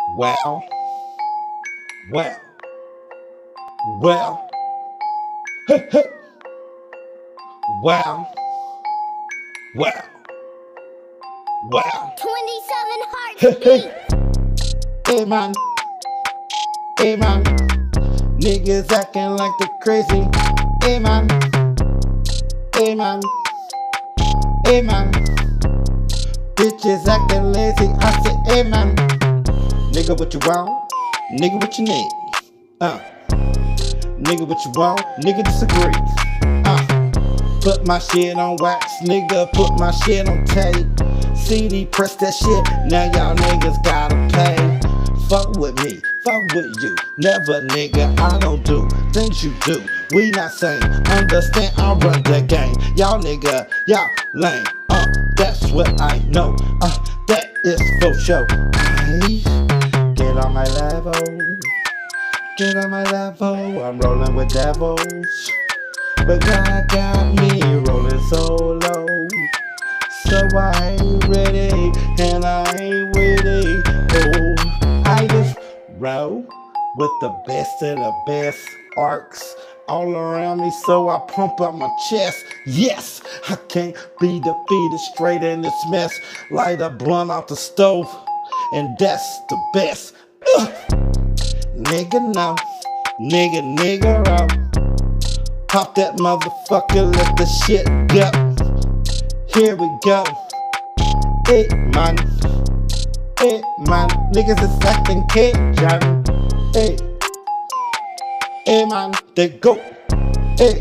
Well, well, well, well, well, well. 27 heartbeats. Hey man, hey man, niggas acting like they're crazy. Hey man, hey man, hey man, bitches acting lazy. I say, hey man, nigga what you want, nigga what you need. Nigga what you want, nigga disagree. Put my shit on wax, nigga, put my shit on tape. CD, press that shit, now y'all niggas gotta pay. Fuck with me, fuck with you, never nigga, I don't do things you do. We not same, understand I run the game. Y'all nigga, y'all lame, that's what I know, that is for sure. Get on my level, get on my level, I'm rolling with devils. But God got me rolling so low, so I ain't ready, and I ain't witty. Oh, I just roll with the best of the best arcs all around me, so I pump up my chest. Yes, I can't be defeated straight in this mess. Light a blunt off the stove, and that's the best. Nigga no, nigga out. Pop that motherfucker, let the shit go. Here we go. Hey man, niggas is acting Cajun. Hey man, they go. Hey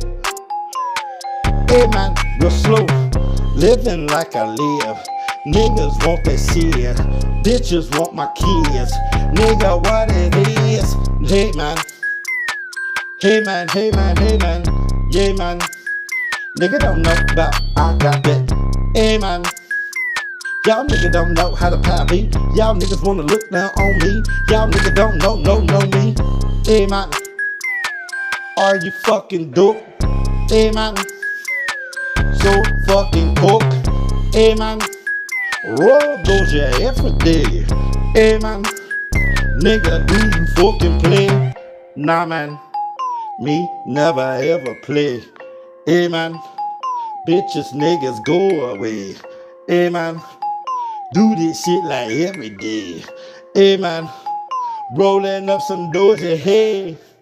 man, real slow, living like I live. Niggas want that shit, bitches want my kids. Nigga, what it is? Hey man. Hey man, yeah man, nigga don't know about I got that. Hey man, y'all nigga don't know how to pop me. Y'all niggas wanna look down on me. Y'all nigga don't know me. Hey man, are you fucking dope? Hey man, so fucking cook. Hey man, roll those your every day. Hey man, nigga do you fucking play? Nah man. Me never ever play. Hey man, bitches niggas go away. Hey man, do this shit like every day. Hey man, rolling up some dozy, hey.